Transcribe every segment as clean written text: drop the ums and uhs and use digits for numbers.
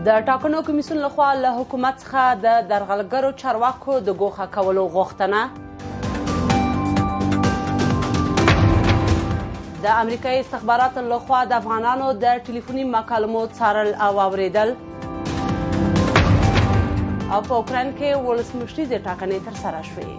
د ټاکنو کمیسیون لخوا له حکومت څخه د درغلګرو چارواکو د ګوښه کولو غوښتنه. د امریکایي استخباراتو لخوا د افغانانو د ټلیفوني مکالمو څارل او اوریدل. او په اوکراین کې ولسمشریزې ټاکنې ترسره شوې.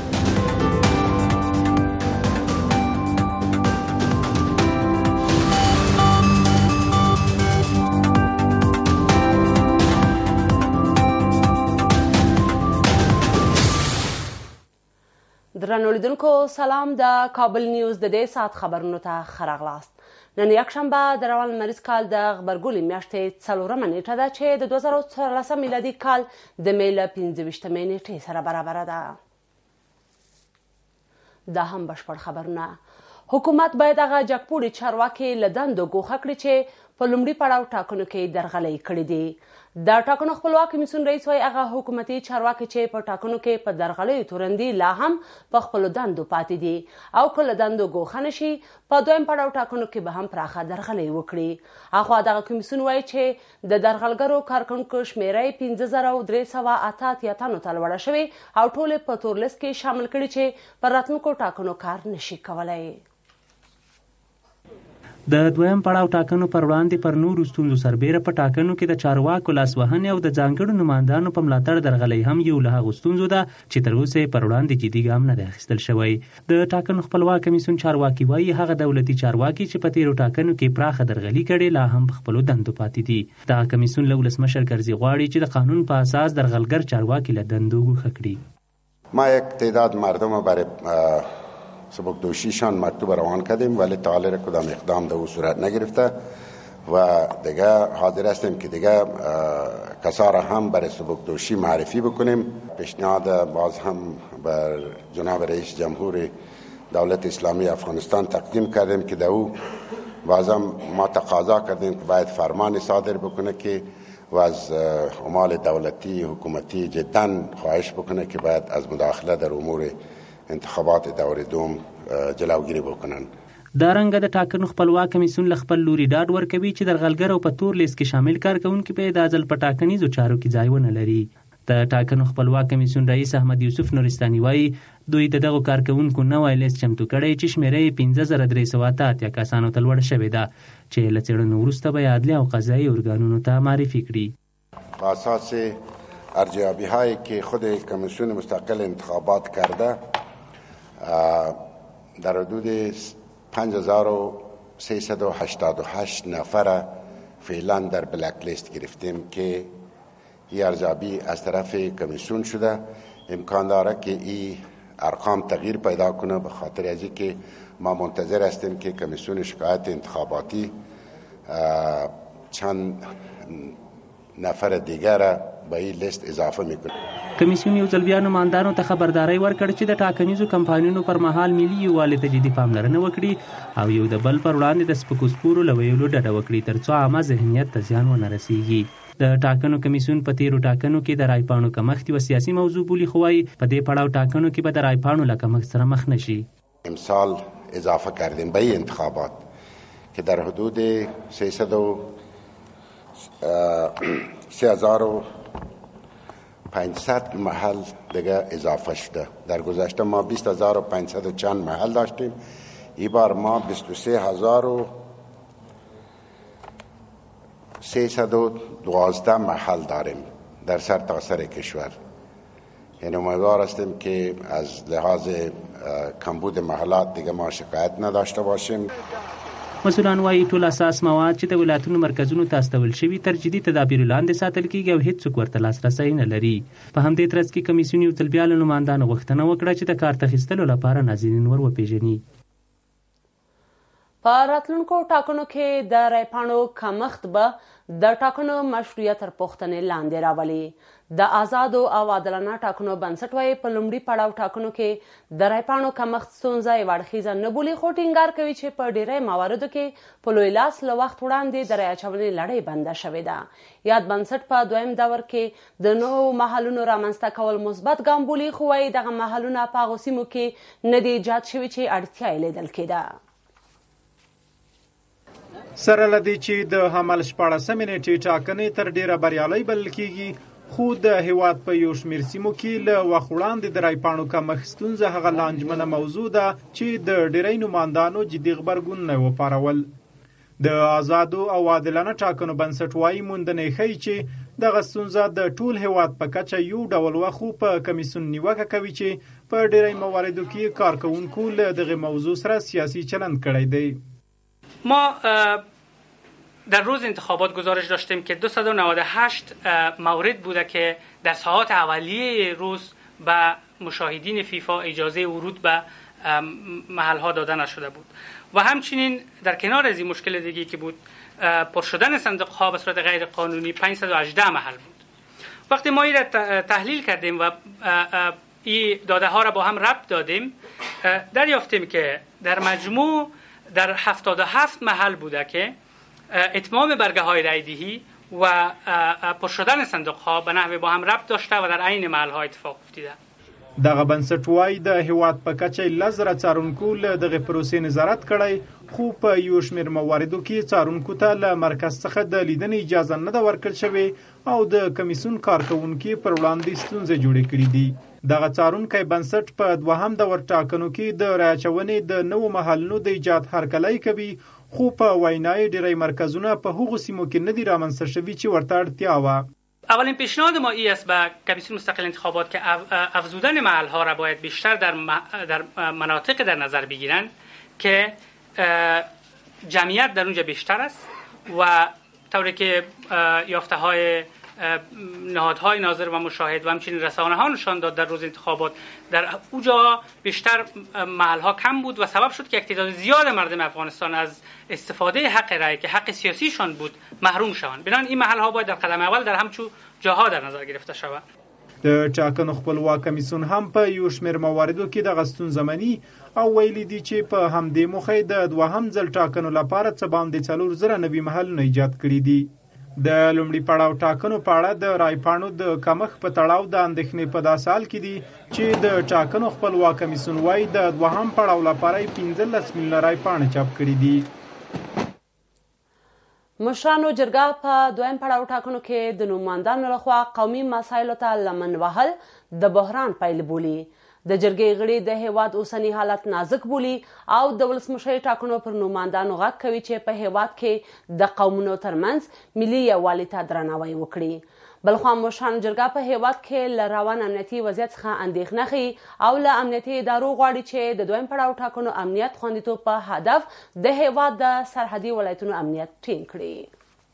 درنو لیدونکو سلام. د کابل نیوز د دې ساعت خبرونو ته ښه راغلاست. نن یکشنبه د روان لمریز کال د غبرګولي میاشتې 4مه نیټه ده چې د 2014 میلادي کال د مې له 25مې نیټې سره برابره ده. دا هم بشپړ خبرونه. حکومت باید هغه جګپوړي چارواکي له دندو ګوښه کړي چې په لومړي پړاو ټاکنو کې درغلۍ کړې دي. د ټاکنو خپلواک کمیسیون رئیس وایي هغه حکومتي چارواکي چې په ټاکنو کې په درغلیو تورن دي لا هم په خپلو دندو پاتې دي او که له دندو ګوښه نه شي په دویم پړاو ټاکنو کې به هم پراخه درغلۍ وکړي. اخوا دغه کمیسیون وایي چې د درغلګرو کارکوونکو شمیره 53,388 تنو ته لوړه شوې او ټول په تور لیست کې شامل کړي چې پر راتلونکو ټاکنو کار نشي کولی. د دویم پړاو ټاکنو پر وړاندې پر نورو ستونزو سربیره په ټاکنو کې د چارواکو لاسوهنې او د ځانګړو نمایندانو په ملاتړ درغلۍ هم یو له هغو ستونزو ده چې تر اوسه پر وړاندې جدي ګام نه دی اخیستل شوی. د ټاکنو خپلواک کمیسیون چارواکي وایي هغه دولتي چارواکي چې په تیرو ټاکنو کې پراخه درغلي کړې لا هم په خپلو دندو پاتې دي. دغه کمیسیون له ولسمشر کرزي غواړي چې د قانون په اساس درغلګر چارواکي له دندو ګوښه کړي. ما یک تعداد مردم برای سبکدوشیشان مکتوب روان کردیم ولی تا حالا کدام اقدام در او صورت نگرفته و دیگه حاضر هستیم که دیگه کسا را هم برای سبکدوشی معرفی بکنیم. پیشنهاد باز هم بر جناب رئیس جمهور دولت اسلامی افغانستان تقدیم کردیم که در او بازم ما تقاضا کردیم که باید فرمان صادر بکنه که و از عمال دولتی حکومتی جدا خواهش بکنه که باید از مداخله در امور انتخابات دور دوم جلوگیری بکنن. دا رنګه د ټاکنو خپلواک کمیسیون له خپل لوري ډاډ ورکوي چې درغلګر او په تور لیست کې شامل کارکوونکي په دا ځل په ټاکنیزو چارو کې ځای ونه لري. د ټاکنو خپلواک کمیسیون رئیس احمد یوسف نورستاني وایي دوی د دغو کارکوونکو نوی لیست چمتو کړی چې شمیره یې 5,388 کسانو ته لوړه شوې ده چې له څېړنو وروسته به عدلي او قضایي ارګانونو ته معرفي کړي. په اساس ارزیابی هایی که خود کمیسیون مستقل انتخابات کرده در حدود 5,388 نفر فعلا در بلک لیست گرفتیم که این ارزیابی از طرف کمیسیون شده. امکان داره که این ارقام تغییر پیدا کنه به خاطر از اینکه ما منتظر هستیم که کمیسیون شکایت انتخاباتی چند نفر دیگر به این لیست اضافه میکنه. کمیسیون یو ځل بیا نمایندانو ته خبرداری ورکړ چې د ټاکنیزو کمپاینونو پر مهال ملي یووالي ته جدي پاملرنه وکړي او یو د بل پر وړاندې د سپکو سپورو له ویلو ډډه وکړي ترڅو عامه ذهنیت ته زیان ونه رسیږي. د ټاکنو کمیسیون په تیرو ټاکنو کې د رایپاڼو کمښت یوه سیاسي موضوع بولي خو وایي په دې پړاو ټاکنو کې به د رایپاڼو له کمښت سره مخ نشي. امسال اضافه کردیم به این انتخابات که در حدود 3,500 محل دیگه اضافه شده. در گذشته ما 20,500 چند محل داشتیم. این بار ما 23,312 محل داریم در سرتاسر کشور. یعنی امیدوار هستیم که از لحاظ کمبود محلات دیگه ما شکایت نداشته باشیم. مسئولان وایي ټول اساس مواد چې د ولایتونو مرکزونو ته استول شوي تر جدي تدابیرو لاندې ساتل کېږي او هېڅوک ورته لاسرسی نه لري. په همدې ترڅ کې کمیسیون یو ځل بیا له نمایندانو غوښتنه وکړه چې د کارت اخیستلو لپاره ناظرین ور وپېژني. په راتلونکو ټاکنو کې د رایپاڼو کمښت به د ټاکنو مشروعیت تر پوښتنې لاندې راولي. د آزادو او عادلانه ټاکنو بنسټ وایي په لومړي پړاو ټاکنو کې د رایپاڼو کمښت ستونزه یوه اړخیزه نه بولي خو ټینګار کوي چې په ډیری مواردو کې په لوی لاس له وخت وړاندې د رای اچونې لړۍ بنده شوې ده. یاد بنسټ په دویم دور کې د نوو محلونو رامنځته کول مثبت ګام بولي خو وایي دغه محلونه په هغو سیمو کې نه دي ایجاد شوي چې اړتیا یې لیدل کېده. سره لدی چې د حمل 14 نیټې ټاکنې تر ډیره بریالۍ بلل کیږي، خو د هیواد په یو شمېر سیمو کې له وخت وړاندې د رایپاڼو کمښت ستونزه هغه لانجمنه موضوع ده چې د ډیری نمایندانو جدي غبرګونونه وپارول. د آزادو او عادلانه ټاکنو بنسټ وایي موندنې ښیي چې دغه ستونزه د ټول هیواد په کچه یو ډول وه، خو په کمیسیون نیوکه کوي چې په ډیری مواردو کې کارکوونکو له دغه موضوع سره سیاسي چلند کړی دی. ما در روز انتخابات گزارش داشتیم که 298 مورد بوده که در ساعات اولیه روز به مشاهدین فیفا اجازه ورود به محلها داده نشده بود و همچنین در کنار از این مشکل دیگی که بود پر شدن صندوق‌ها به صورت غیر قانونی 518 محل بود. وقتی ما این را تحلیل کردیم و این داده ها را با هم ربط دادیم، دریافتیم که در مجموع در 77 محل بوده که اتمام برگه های رایدهی و پر شدن صندوق ها به نحوی با هم ربط داشته و در عین محل ها اتفاق افتیده. دغه بنسټ وایي د هیواد په کچه 1000 څارونکو له دغه پروسې نظارت کړی، خو په یو شمېر مواردو کې څارونکو ته له مرکز څخه د لیدنې اجازه نه ده ورکړل شوې او د کمیسیون کارکوونکي پر وړاندې ستونزې جوړې کړې دي. دغه څارونکی بنسټ په دوهم دور ټاکنو کې د رایچونې د نوو محلونو د ایجاد هرکلی کوي، خو په وینای ډیری مرکزونه په هغو سیمو کې نه دي رامنځته شوي چې ورته اړتیا وه. اولین پیشنهاد ما ای است به کمیسیون مستقل انتخابات که افزودن محلها را باید بیشتر در مناطق در نظر بگیرند که جمعیت در اونجا بیشتر است و طوری که یافته های نهادهای ناظر و مشاهد و همچنین رسانه ها نشان داد در روز انتخابات در اونجا بیشتر محل ها کم بود و سبب شد که یک تعداد زیاد مردم افغانستان از استفاده حق رای که حق سیاسیشان بود محروم شوند. بنابراین این محل ها باید در قدم اول در همچو جاها در نظر گرفته شود. د ټاکنو خپلواک کمیسیون هم په یو شمېر مواردو کې د ستونزه مني او ویلي دي چې په همدې موخه د دوهم ځل ټاکنو لپاره څه باندې 4000 نوي محلونه ایجاد کړي دي. د لومړي پړاو ټاکنو په اړه د رایپاڼو د کمښت په تړاو د اندېښنې په داسې حال کې دي چې د ټاکنو خپلواک کمیسیون وایي د دوهم پړاو لپاره 15 میلیونه رایپاڼې چاپ کړي دي. مشرانو جرګه په دویم پړاو ټاکنو کې د نوماندانو لخوا قومي مسایلو ته لمن وهل د بحران پیل بولي. د جرګې غړي د هیواد اوسنی حالت نازک بولي او د ولسمشرۍ ټاکنو پر نوماندانو غږ کوي چې په هیواد کې د قومونو ترمنځ ملي یووالي ته درناوی وکړي. بلخوا مشرانو جرګه په هیواد کې له روان امنیتي وضعیت څخه اندېښنه ښیي او له امنیتي ادارو غواړي چې د دویم پړاو ټاکنو امنیت خوندیتوب په هدف د هیواد د سرحدي ولایتونو امنیت ټینګ کړي.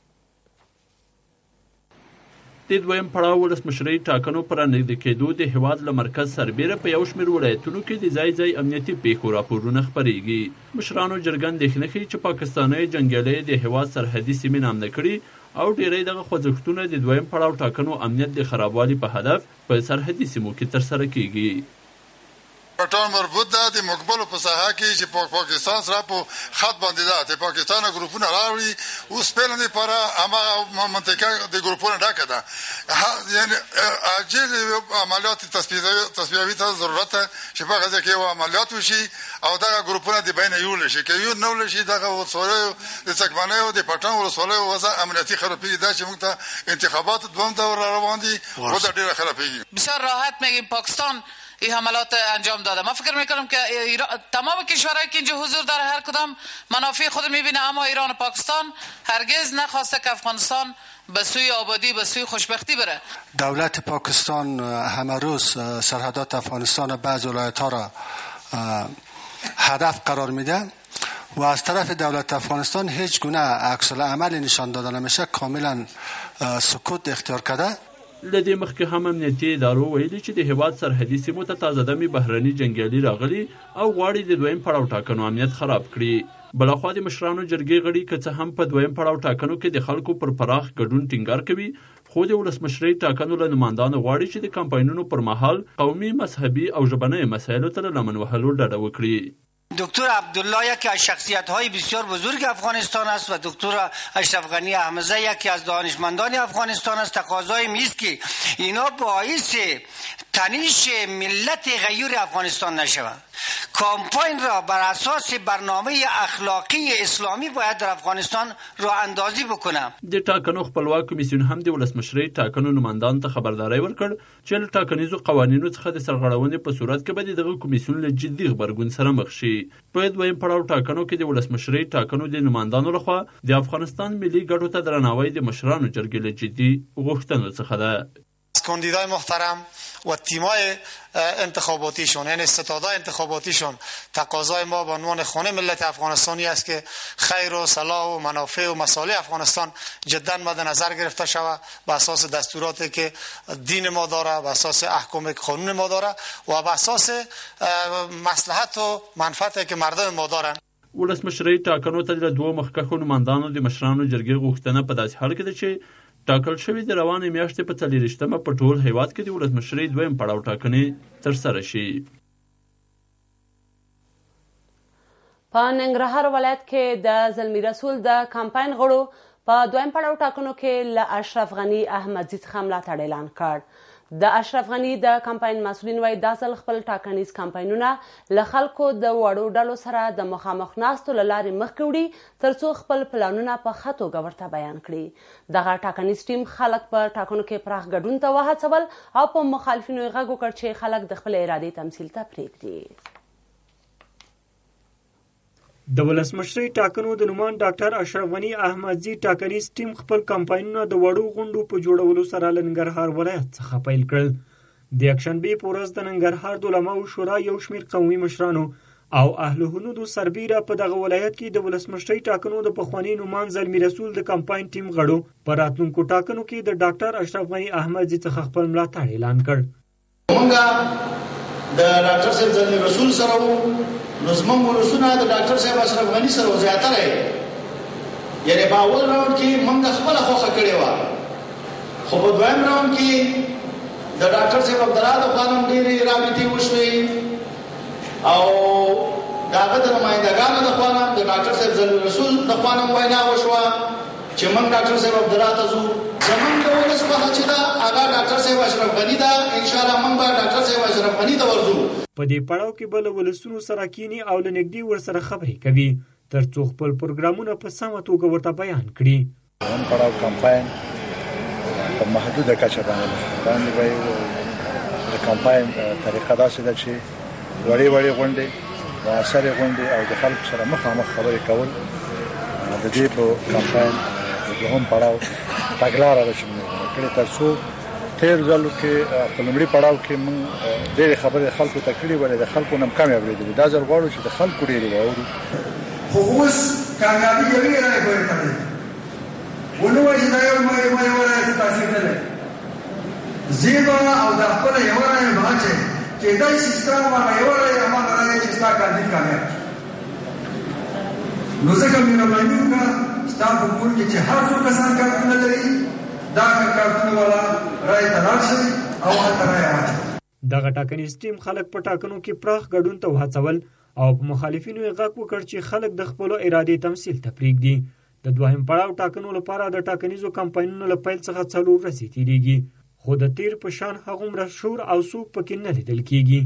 د دویم پړاو ولسمشرۍ ټاکنو پر نږدې کېدو د هیواد له مرکز سربیره په یو شمېر ولایتونو کې د ځای ځای امنیتي پیښو راپورونه خپرېږي. مشرانو جرګه اندېښنه ښیي چې پاکستاني جنګیالي د هیواد سرحدي سیمې نامده کړي او ډیری دغه خوځښتونه د دویم پړاو ټاکنو امنیت د خرابوالي په هدف په سرحدي سیمو کې ترسره کیږي. پټان مربوط ده د مقبلو په ساحه کې چې پاکستان سره په خط باندې ده د پاکستان ګروپونه راوړي اوس پیلنې لپاره هغه منطقه د ګروپونه ډکه ده. یعنی عاجل عملیات تصفیوي ته ضرورت ده چې په هغه کې یو عملیات وشي او دغه ګروپونه د بین یول شي که یو نو لشي دغه ولسوالیو د څکمنیو د پټان ولسوالیو وضع امنیتي خرابېږي دا چې موږ ته انتخابات دوم دور روان دي وضع ډېره خرابېږي. بسیار راحت میگیم پاکستان این حملات انجام داده. من فکر میکنم که تمام کشورهایی که اینجا حضور داره هر کدام منافع خود میبینه، اما ایران و پاکستان هرگز نخواسته که افغانستان به سوی آبادی به سوی خوشبختی بره. دولت پاکستان همه روز سرحدات افغانستان و بعض ولایت‌ها را هدف قرار میده و از طرف دولت افغانستان هیچ گونه عکس العمل نشان داده نمیشه، کاملا سکوت اختیار کرده. لدې مخکې هم امنیتي ادارو ویلي چې د هیواد سرحدي سیمو ته تازه دمې بهرني جنګیالي راغلي او غواړي د دویم پړاو ټاکنو امنیت خراب کړي. بلخوا د مشرانو جرګې غړي که څه هم په دویم پړاو ټاکنو کې د خلکو پر پراخ ګډون ټینګار کوي، خو د ولسمشرۍ ټاکنو له نمایندانو غواړي چې د کمپاینونو پر مهال قومي، مذهبي او ژبنیو مسایلو ته له لمن وهلو ډډه وکړي. دکتر عبدالله یکی از شخصیت‌های بسیار بزرگ افغانستان است و دکتر اشرف غنی احمدزی یکی از دانشمندان افغانستان است. تقاضای است که اینا باعث تنیش ملت غیور افغانستان نشوند. کامپاین را بر اساس برنامه اخلاقی اسلامی باید در افغانستان راه اندازی بکنه. د ټاکنو خپلواک کمیسیون هم د ولسمشرۍ ټاکنو نمایندانو ته خبرداری ورکړ چې له ټاکنیزو قوانینو څخه د سرغړونې په صورت کې به دغه کمیسیون له جدي غبرګون سره مخ شي. په دویم پړاو ټاکنو کې د ولسمشرۍ ټاکنو د نمایندانو لخوا د افغانستان ملي ګټو ته درناوی د مشرانو جرګې له جدي غوښتنو څخه ده. کاندیدای محترم و تیمای انتخاباتیشون یعنی ستادای انتخاباتیشون تقاضای ما به عنوان خانه ملت افغانستانی است که خیر و صلاح و منافع و مصالح افغانستان جدا مد نظر گرفته شود به اساس دستوراتی که دین ما داره، به اساس احکام قانون ما داره و به اساس مصلحت و منفعتی که مردم ما دارن. ولسمشرۍ ټاکنو ته د دوه مخکښو نمایندانو د مشرانو جرګې غوښتنه په داسې حال کې ده چې ټاکل شوې د روانې میاشتې په 24مه په ټول هیواد کې د ولسمشرۍ دویم پړاو ټاکنې ترسره شي. په ننګرهار ولایت کې د زلمی رسول د کمپاین غړو په دویم پړاو ټاکنو کې له اشرف غني احمدزي څخه ملاتړ اعلان کړ. د اشرف غني د کمپاین مسؤلین وایي دا ځل خپل ټاکنیز کمپاینونه له خلکو د وړو ډلو سره د مخامخ ناستو له لارې مخکې وړي ترڅو خپل پلانونه په ښه توګه ورته بیان کړي. دغه ټاکنیز ټیم خلک په ټاکنو کې پراخ ګډون ته وهڅول او په مخالفینو یې غږ وکړ چې خلک د خپل ارادې تمثیل ته پرېږدي. د ولسمشرۍ ټاکنو د نومان ډاکټر اشرف غني احمدزي ټاکنیز ټیم خپل کمپاینونه د وړو غونډو په جوړولو سره له ننګرهار ولایت څخه پیل کړل. د یکشنبې په ورځ د ننګرهار د علماو شورا یو شمېر قومي مشرانو او اهل هنودو سربیره په دغه ولایت کې د ولسمشرۍ ټاکنو د پخواني نومان زلمی رسول د کمپاین ټیم غړو په راتلونکو ټاکنو کې د ډاکټر اشرف غني احمدزي څخه خپل ملاتړ اعلان کړ. موږ د ډاکټر صاحب زلمی رسول سره نو زموږ ولسونه د ډاکټر صاحب اشرف غني سره زیاتره یعنی په اول راوند کې موږ خپله خوښه کړې وه، خو په دویم راوند کې د ډاکټر صاحب عبدالله د خوا هم ډېرې رابطې وشوې او د هغه د نمایندګانو د خوا هم د ډاکټر صاحب زلمی رسول د خوا هم وینا وشوه چې موږ ډاکټر صاحب عبدالله ته ځو. زموږ د ولس خوښه چې ده هغه ډاکټر صاحب اشرف غني ده. انشاءالله موږ به ډاکټر صاحب اشرف غني ته ورځو. په دې پړاو کې به له ولسونو سره کینی او له نږدې ورسره خبرې کوي ترڅو خپل پروګرامونه په سمه توګه ورته بیان کړي. دویم پړاو کمپاین په محدوده کچه باندې به د کمپاین طریقه داسې ده چې وړې وړې غونډې مؤثرې غونډې او د خلکو سره مخامخ خبرې کول د دې په کمپاین د دوهم پړاو تګلاره ده چې موږ کړې ترڅو تیر ځلو کې په لومړي پړاو کې موږ ډېرې خبرې خلکو ته کړې ولې د خلکو نه کمې اورېدلې. دا ځل غواړو چې د خلکو ډېرې واورو. خو اوس کامیابي یوې رایې پورې تړلې ونه وایي چې دا یو رایې ستاسې نه دی زیبا او د خپله یوه رایې به چې کېدای شي ستا هماغه یوه رایې هماغه رایې چې ستا کاندید کامیاب شي. نو ځکه مهرباني وکړه ستا په کور کې چې هر څو کسان کارتونه لري دا کارتونه والا رایې ته لاړ شي او هلته رایې واچوي. دغه ټاکنیز ټیم خلک په ټاکنو کې پراخ ګډون ته وهڅول او په مخالفینو یې غږ وکړ چې خلک د خپلو ارادې تمثیل ته پرېږدي. د دوهم پړاو ټاکنو لپاره د ټاکنیزو کمپاینونو له پیل څخه 4 ورځې تېرېږي، خو د تیر په شان هغومره شور او څوک پکې نه لیدل کېږي.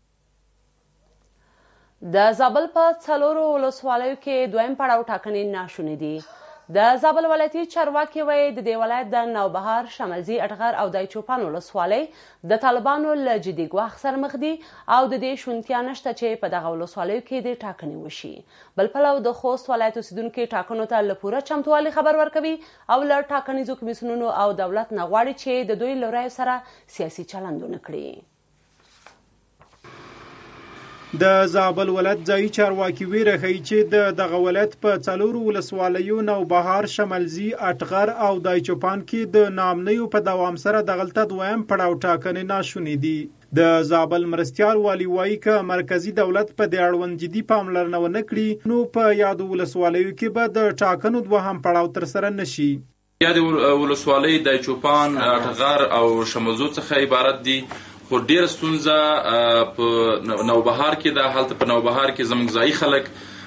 د زابل په 4 ولسوالیو کې دویم پړاو ټاکنې ناشونې دي. د زابل ولایتي چارواکي وایي د دې ولایت د نوبهار، شملزي، اټغر او دایچوپان ولسوالۍ د طالبانو له جدي ګواښ سره مخ دي او د دې شونتیا نشته چې په دغه ولسوالیو کې د ټاکنې وشي. بل پلو د خوست ولایت اوسیدونکي ټاکنو ته له پوره چمتووالي خبر ورکوي او له ټاکنیزو کمیسیونونو او دولت نه غواړي چې د دوی له رایو سره سیاسي چلند ونه کړي. د زابل ولایت ځایي چارواکي ویره ښیي چې دغه ولایت په 4 ولسوالیو نوبهار، شملزي، اټغر او دایچوپان کې د ناامنیو په دوام سره دغلته دویم پړاو ټاکنې ناشونې دي. د زابل مرستیال والی وایي که مرکزی دولت په دې اړوند جدي پاملرنه ونه کړي نو په یادو ولسوالیو کې به د ټاکنو دوهم پړاو ترسره نشي. یادې ولسوالۍ دایچوپان، اټغر او شملزو څخه عبارت دي، خو ډېره ستونزه په نوبهار کې ده. هلته په نوبهار کې زموږ ځایي خلک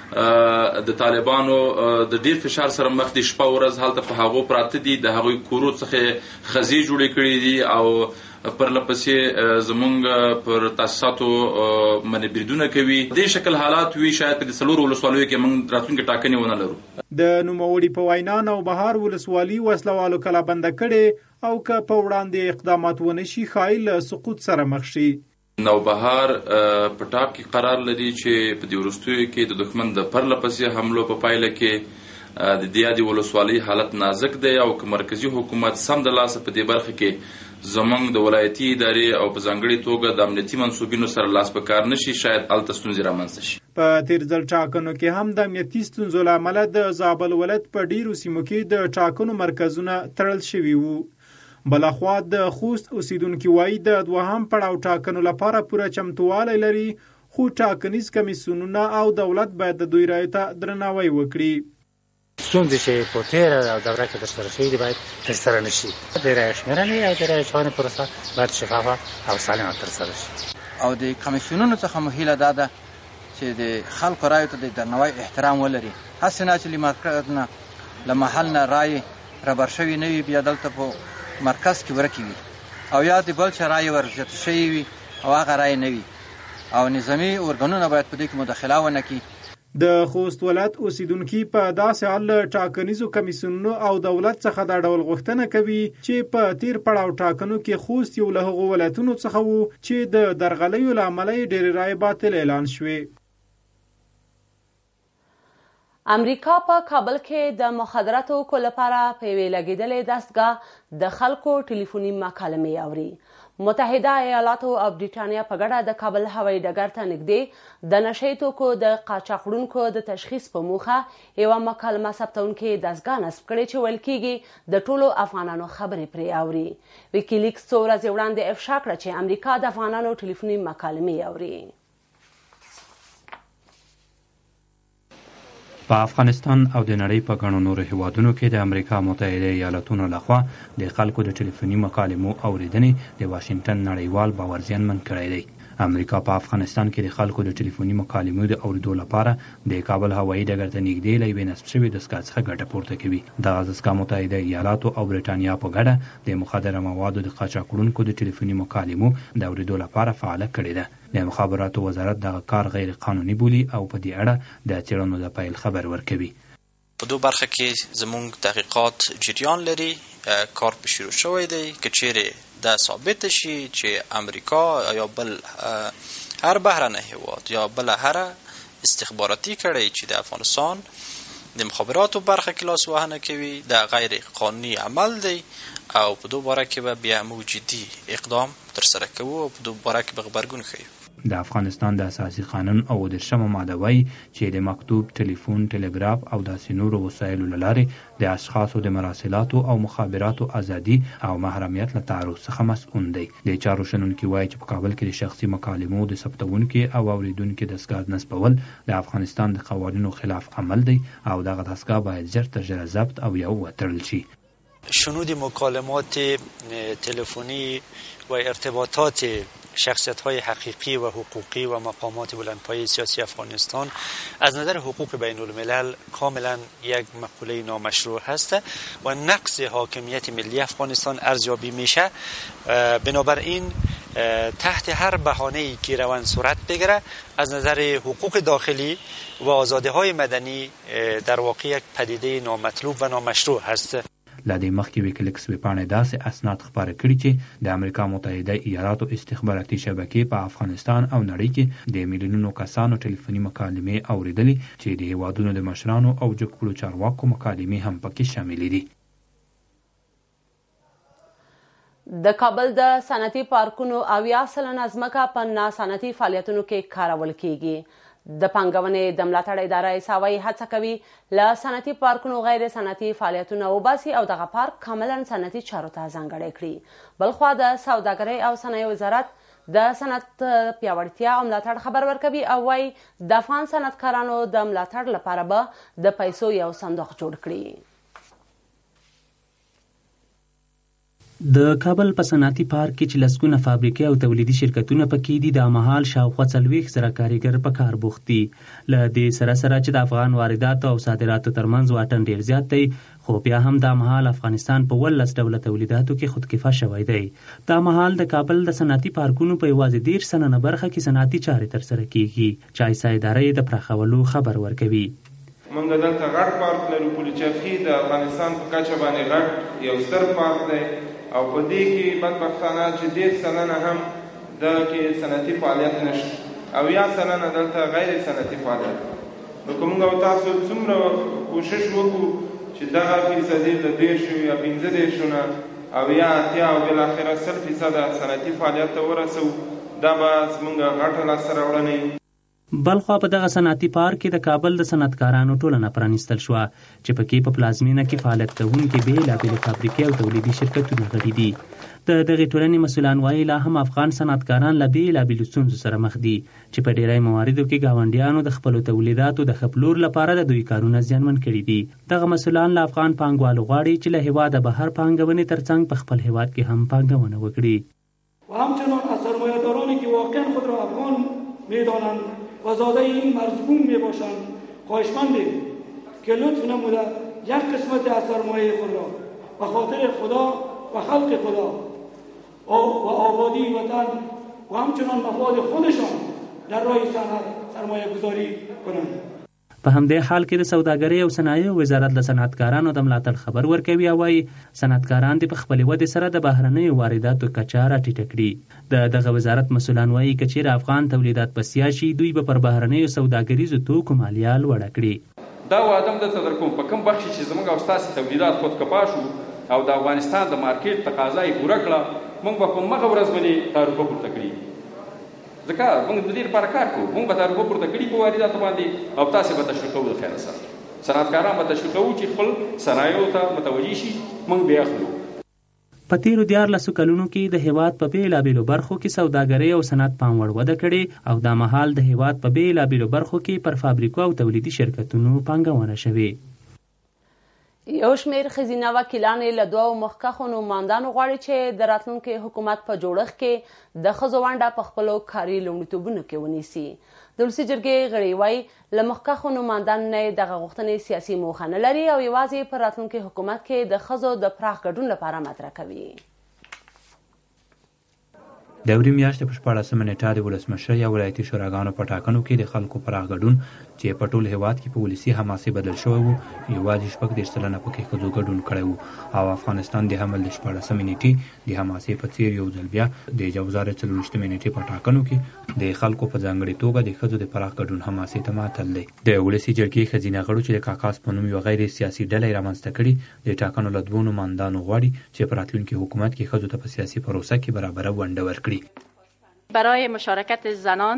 د طالبانو د ډیر فشار سره مخ دي. شپه ورځ هلته په هغو پراته دي، د هغوی کورو څخه خزې جوړې کړي دي او پرلپسې زمونږ پر تاسیساتو منې بریدونه کوي. دې شکل حالات وي شاید په د څلورو ولسوالیو کې موږ راتلونکې ټاکنې ونه لرو. د نوموړي په وینا نوبهار ولسوالي وسلوالو کلا بنده کړې او که په وړاندې اقدامات ونه شي ښایي له سقوط سره مخ شي. نوبهار په ټاپ کې قرار لري چې په دې وروستیو کې د دښمن د پرلپسې حملو په پایله کې د دې یادې ولسوالۍ حالت نازک دی او که مرکزي حکومت سم د لاسه په دې برخه کې زمونږ د ولایتي ادارې او په ځانګړې توګه د امنیتي منصوبینو سره لاس په کار نشي، شاید هلته ستونزې رامنځته شي. په تیر ځل ټاکنو کې هم د امنیتي ستونزو له امله د زابل ولایت په ډیرو سیمو کې د ټاکنو مرکزونه تړل شوي وو. بلخوا د خوست اوسیدونکي وایي د دوهم پړاو ټاکنو لپاره پوره چمتووالی لري، خو ټاکنیز کمیسیونونه او دولت باید د دوی رایو ته درناوی وکړي. ستونزې چې په تېره دوره کې ترسره شوي دي باید ترسره نه شي. د رایو شمېرنې او د رایو اچونې پروسه باید شفافه او سالمه ترسره شي. او د کمیسیونونو څخه مو هیله دا ده چې د خلکو رایو ته د درناوی احترام ولري. هسې نه چې له مرکز نه له محل نه رایې رابر شوي نه وي، بیا دلته په مرکز کې ورکې وي او یا د بل چا رایې ورزیاته شوي وي او هغه رایې نه وي، او نظامي ارګانونه باید په دې کې مداخله ونه کړي. د خوست ولایت اوسیدونکي په داسې حال له ټاکنیزو کمیسیونونو او دولت څخه دا ډول غوښتنه کوي چې په تیر پړاو ټاکنو کې خوست یو له هغو ولایتونو څخه وو چې د درغلیو له امله یې ډېرې رایې باطل اعلان شوې. امریکا په کابل کې د مخدراتو کو لپاره په یوې لګېدلې دستګاه د خلکو ټلیفوني مکالمې اوري. متحده ایالاتو او برېټانیا په ګډه د کابل هوایي ډګر ته نږدې د نشهیي توکو د قاچاقړونکو د تشخیص په موخه یوه مکالمه ثبتونکې دستګاه نصب کړې چې ویل کېږي د ټولو افغانانو خبرې پرې اوري. ویکیلیکس څو ورځې وړاندې افشا کړه چې امریکا د افغانانو ټلیفوني مکالمې اوري. په افغانستان او د نړۍ په ګڼو نورو هیوادونو کې د امریکا متحده ایالاتونو لخوا د خلکو د ټلیفوني مکالمو اوریدنې د واشنګټن نړیوال باور زیانمن کړی دی. امریکا په افغانستان کې د خلکو د ټلیفوني مکالمو د اوریدو لپاره د کابل هوایي ډګر ته نږدې له یوې نصب شوې دستګاه څخه ګټه پورته کوي. دغه دستګاه متحده ایالاتو او برېټانیا په ګډه د مخدره موادو د قاچاقړونکو د ټلیفوني مکالمو د اوریدو لپاره فعاله کړې ده. د مخابراتو وزارت دغه کار غیر قانوني بولي او په دې اړه د څېړنو د پیل خبر ورکوي. په دو برخه کې زموږ تحقیقات جریان لري. کار په شروع شوی دی که چیرې دا ثابت شي چې امریکا یا بل هر بهرنی هیواد یا بل هر استخباراتي کړی چې د افغانستان د مخابراتو برخه کې لاس وهنه کوي دا غیر قانوني عمل دی او په دو باره کې به بیا موږ جدي اقدام ترسره کوو او په دو باره کې به غبرګون ښیو. د افغانستان د اساسي قانون او 10مه ماده وایي چې د مکتوب، ټلیفون، ټلګراف او داسې نورو وسایلو له لارې د اشخاصو د مراسلاتو او مخابراتو ازادي او محرمیت له تعرض څخه مسؤل دی. د چارو شنونکي وایي چې په کابل کې د شخصي مکالمو د ثبتونکي او اوریدونکي دستګاه نصبول د افغانستان د قوانینو خلاف عمل دی او دغه دستګاه باید ژر تر ژره ضبط او یا وتړل شي. شنود مکالمات تلفنی و ارتباطات شخصیت‌های حقیقی و حقوقی و مقامات بلندپایه سیاسی افغانستان از نظر حقوق بین الملل کاملا یک مقوله نامشروع هست و نقض حاکمیت ملی افغانستان ارزیابی میشه. بنابراین تحت هر بهانه‌ای که روند صورت بگیره از نظر حقوق داخلی و آزادی‌های مدنی در واقع یک پدیده نامطلوب و نامشروع هست. له دې مخکې ویکیلیکس ویبپاڼې داسې اسناد خپاره کړي چې د امریکا متحده ایالاتو استخباراتي شبکې په افغانستان او نړۍ کې د میلیونونو کسانو ټلیفوني مکالمې اوریدلې چې د هیوادونو د مشرانو او جګپوړو چارواکو مکالمې هم پکې شاملې دي. د کابل د صنعتي پارکونو 80% ځمکه په ناصنعتي فعالیتونو کې کارول کیږي. د پانګونې د ملاتړ اداره ایساوي هڅه کوي له صنعتي پارکونو غیر صنعتي فعالیتونه وباسي او دغه پارک کاملا صنعتي چارو ته ځانګړی کړي. بلخوا د سوداګرۍ او صنایعو وزارت د صنعت پیاوړتیا او ملاتړ خبر ورکوي او وايي د افغان صنعتکارانو د ملاتړ لپاره به د پیسو یو صندوق جوړ کړي. د کابل په صنعتي پارک کې چې لسګونه فابریکې او تولیدي شرکتونه پکې دي د مهال شاوخوا 40,000 کارګر په کار بوخت دي. له دې سره سره چې د افغان وارداتو او صادراتو ترمنځ واټن ډیر زیات دی، خو بیا هم د مهال افغانستان په 18 ډوله تولیداتو کې خودکفا شوی دی. د مهال د کابل د صنعتي پارکونو په یوازې 13 سلنه برخه کې صنعتي چارې ترسره کیږي. چایسا ادارې د پراخولو خبر ورکوي. موږ دلته غټ پارک لرو، پلچرخي د افغانستان په کچه باندې غټ یو ستر پارک دی او په دې کې بدبختانه چې 10 سلنه هم د کې صنعتي فعالیت نشته او 10 سلنه دلته غیر صنعتي فعالیت. نو که موږ او تاسو څومره کوشش وکړو چې دغه فیصدي د 10 یا 15 نه او یا 80 او بالاخره 100% صنعتي فعالیت ته ورسو، دا به زموږ غټه لاسته راوړنه. بلخوا په دغه صنعتي پارک کې د کابل د صنعتکارانو ټولنه پرانیستل شوه چې پکې په پلازمینه کې فعالیت کوونکي بېلابېلې فابریکې او تولیدي شرکتونه غړي دي. د دغې ټولنې مسؤلان وایي لا هم افغان صنعتکاران له بېلابېلو ستونزو سره مخ دي چې په ډیری مواردو کې ګاونډیانو د خپلو تولیداتو د ښه پلور لپاره د دوی کارونه زیانمن کړي دي. دغه مسؤلان له افغان پانګوالو غواړي چې له هېواده بهر پانګونې ترڅنګ په خپل هېواد کې هم پانګونه وکړي. و همچنان از سرمایه‌دارانی که واقعا خود را افغان می‌دانند و زاده این مرزبون می باشند خواهشمندیم که لطف نموده یک قسمت از سرمایه خود را به خاطر خدا و خلق خدا و آبادی وطن و همچنان مفاد خودشان در راه صنعت سرمایه گذاری کنند. په همدې حال کې د سوداګرۍ او صنایعو وزارت له صنعتکارانو د ملاتړ خبر ورکوي او وایي صنعتکاران دې په خپلې ودې سره د بهرنیو وارداتو کچه راټیټه کړي. دغه وزارت مسؤلان وایي که چیرې افغان تولیدات بسیا شي، دوی به پر بهرنیو سوداګریزو توکو مالیه لوړه کړي. دا وعده دلته در کوم په کوم وخت چې زموږ او ستاسې تولیدات خودکفا شو او د افغانستان د مارکیټ تقاضا یې پوره کړه، موږ به په مغه ورځ باندې تعرفه پورته کړي. ځکه موږ د دې لپاره کار کوو، موږ به تعرفه پورته کړي په وارداتو باندې او تاسې به تشویق کوو. د خیره سره صنعتکاران به تشویق کوو چې خپل صنایعو ته متوجه شي، موږ بیا اخلو. په تیرو 14 کلونو کې د هیواد په بیلابېلو برخو کې سوداګرۍ او صنعت پام وړ وده کړې او دا مهال د هیواد په بیلابېلو برخو کې پر فابریکو او تولیدي شرکتونو پانګونه شوې. یو شمېر ښځینه وکیلانې له 2 مخکښو نوماندانو غواړي چې د راتلونکي حکومت په جوړښت کې د ښځو ونډه په خپلو کاري لومړیتوبونو کې ونیسي. د ولسي جرګې غړي وایي له مخکښو نوماندانو نه دغه غوښتنې سیاسي موخه نه لري او یوازې په راتلونکي حکومت کې د ښځو د پراخ ګډون لپاره مطرح کوي. د اوري میاشتې په 14مه نیټه د ولسمشر یا ولایتي شوراګانو په ټاکنو کې د خلکو پراخ ګډون چې په ټول هیواد کې په ولسي حماسې بدل شوی و، یوازې 14 سلنه پکې ښځو ګډون کړی و او افغانستان د حمل د 14مې نیټې د حماسې په څیر یو ځل بیا د 2024مې نیټې په ټاکنو کې د خلکو په ځانګړې توګه د ښځو د پراخ ګډون حماسې ته ماتل دی. د ولسي جرګې ښځینه غړو چې د کاکاس په نوم یوه غیر سیاسي ډله یې رامنځته کړې، د ټاکنو له 2 نوماندانو غواړي چې په راتلونکي حکومت کې ښځو ته په سیاسي پروسه کې برابره ونډه ورکړي. برای مشارکت زنان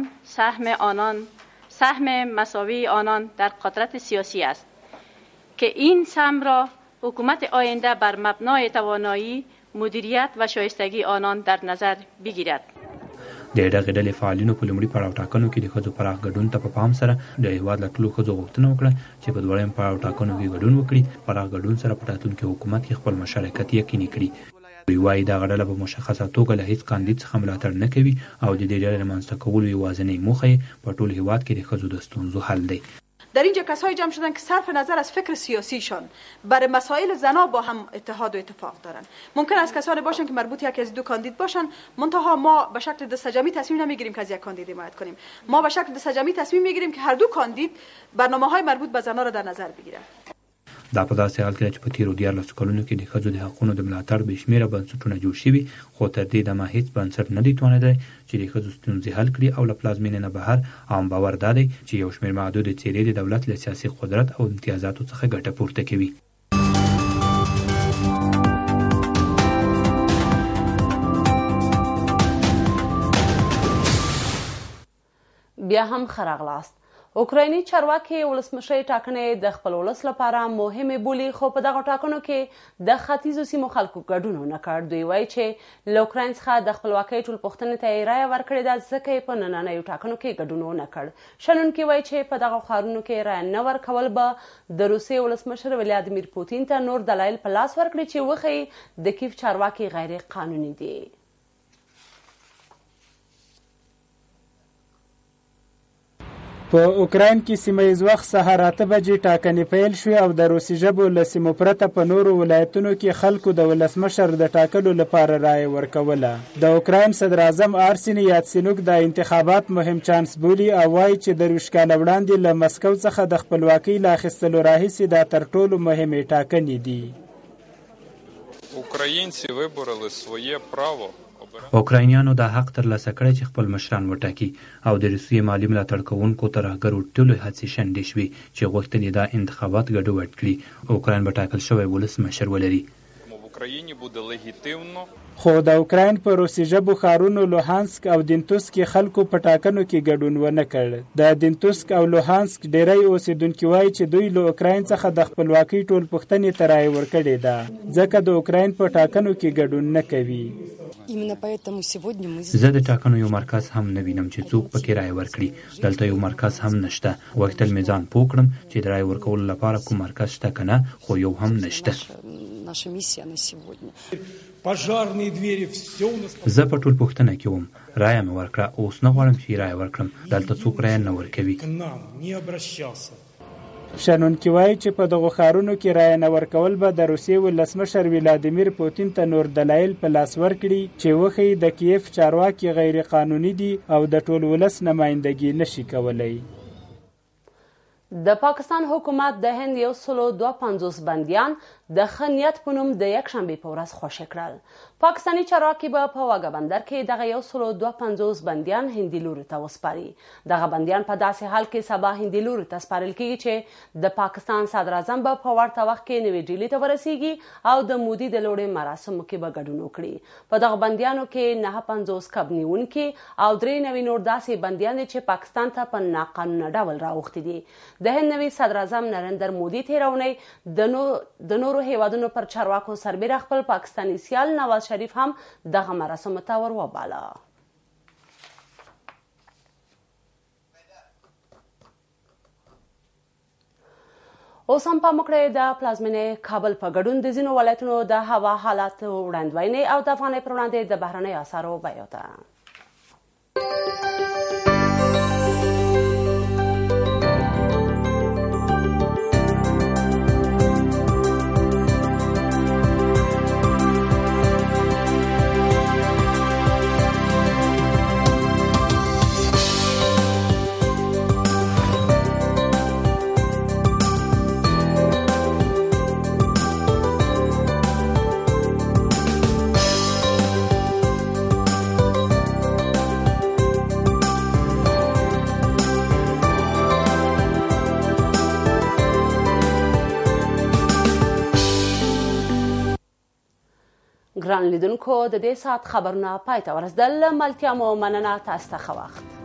سهم مساوی آنان در قدرت سیاسی است که این سهم را حکومت آینده بر مبنای توانایی، مدیریت و شایستگی آنان در نظر بگیرد. د دغه ډلې فعالینو په لومړي پړاو ټاکنو کې د ښځو پراخ ګډون ته په پام سره د هیواد له ټولو ښځو غوښتنه وکړه چې په 2م پړاو ټاکنو کې ګډون وکړي، پراخ ګډون سره په راتلونکي حکومت کې خپل مشارکت یقیني کړي. دوی وایي دغه ډله په مشخصه توګه له هیڅ کاندید څخه ملاتړ نه کوي او د دې ډلې رامنځته کولو یوازینۍ موخه یې په ټول هیواد کې د ښځو د ستونزو حل دی. در اینجا کسایی جمع شدن که صرف نظر از فکر سیاسیشان برای مسائل زنا با هم اتحاد و اتفاق دارن. ممکن است کسانی باشن که مربوط یکی از 2 کاندید باشن، منتها ما به شکل دستجمعی تصمیم نمیگیریم که از یک کاندید حمایت کنیم. ما به شکل دستجمعی تصمیم میگیریم که هر 2 کاندید برنامه‌های مربوط به زنا را در نظر بگیرن. دا په داسې حال کې چې په تیرو 14 کلونو کې د ښځو د حقونو د ملاتړ بې شمېره بنسټونه جوړ شوي، خو تر دې دمه هیڅ بنسټ نه دی توانېدی چې د ښځو ستونزې حل کړي او له پلازمینې نه بهر عام باور دا دی چې یو شمېر محدودې څېرې د دولت له سیاسي قدرت او امتیازاتو څخه ګټه پورته کوي. بیا هم ښه راغلاست. اوکرایني چارواکي ولسمشرۍ ټاکنې د خپل ولس لپاره مهمې بولي، خو په دغه ټاکنو کې د ختیځو سیمو خلکو ګډون ونه کړ. دوی وایي چې له اوکراین څخه د خپلواکۍ ټولپوښتنې ته یې رایه ورکړې ده، ځکه یې په نننیو ټاکنو کې ګډون ونه کړ. شنونکي وایي چې په دغه ښارونو کې رایه نه ورکول به د روسیې ولسمشر ولادیمیر پوتین ته نور دلایل په لاس ورکړي چې وښیي د کیف چارواکي غیر قانوني دي. په اوکراین کې سیمه ییز وخت سهار 8 بجې ټاکنې پیل شوې او د روسي ژبو له سیمو پرته په نورو ولایتونو کې خلکو د ولسمشر د ټاکلو لپاره رایه ورکوله. د اوکراین صدر اعظم آرسین یاتسینوک د انتخابات مهم چانس بولي او وایي چې د 20 کاله وړاندې له مسکو څخه د خپلواکۍ له اخیستلو راهیسې دا تر ټولو مهمې ټاکنې دي. Українці вибороли своє право. اوکراینیانو دا حق ترلاسه کړی چې خپل مشران وټاکي او د روسیې مالي ملاتړ کوونکو ترهګرو ټولو هڅې شنډې شوې چې غوښتل یې دا انتخابات ګډوډ کړي. اوکراین به ټاکل شوی ولسمشر ولري. خو د اوکراین په روسي ژبو ښارونو لوهانسک او دینتوسک کې خلکو په ټاکنو کې ګډون ونه کړ. د دینتوسک او لوهانسک ډیری اوسیدونکي وایي چې دوی له اوکراین څخه د خپلواکۍ ټولپوښتنې ته رایه ورکړې ده، ځکه د اوکراین په ټاکنو کې ګډون نه کوي. زه د ټاکنو یو مرکز هم نه وینم چې څوک پکې رایه ورکړي. دلته یو مرکز هم نشته. غوښتل مې ځان پوه کړم چې د رایه ورکولو لپاره کوم مرکز شته که نه، خو یو هم نشته. زه په ټولپوښتنه کې وم، رایه مې ورکړه، اوس نه غواړم چې رایه ورکړم. دلته څوک رایه نه ورکوي. شنونکي وایي چې په دغو ښارونو کې رایه نه ورکول به د روسیې ولسمشر ولادیمیر پوتین ته نور دلایل په لاس ورکړي چې وښیي د کیف چارواکي غیر قانوني دي او د ټول ولس نمایندګي نشي کولی. د پاکستان حکومت د هند 152 بندیان د ښه نیت په نوم د یکشنبې په ورځ خوشي کړل. پاکستاني چارواکي به په واګه بندر کې دغه 152 بندیان هندي لوري ته وسپاري. دغه بندیان په داسې حال کې سبا هندي لوري ته سپارل کېږي چې د پاکستان صدر اعظم به په ورته وخت کې نوې ډیلي ته ورسیږي او د مودي د لوړې مراسمو کې به ګډون وکړي. په دغه بندیانو کې 59 کب نیونکي او 3 نوي نور داسې بندیان دي چې پاکستان ته په ناقانونه ډول راوښتي دي. د هند نوي صدر اعظم نریندر مودي تېره اونۍ د نورو هیوادونو پر چارواکو سربیره خپل پاکستاني سیال نواز شریف هم دغه مراسمو ته ور وباله. اوس هم پام وکړئ د پلازمینې کابل په ګډون د ځینو ولایتونو د هوا حالاتو وړاندوینې او د افغانۍ پر وړاندې د بهرنیو اسعارو بیو ته. ګران لیدونکو، د دې ساعت خبرونه پای ته ورسېدل. ملتیا مو مننه، تاسو ته ښه وخت.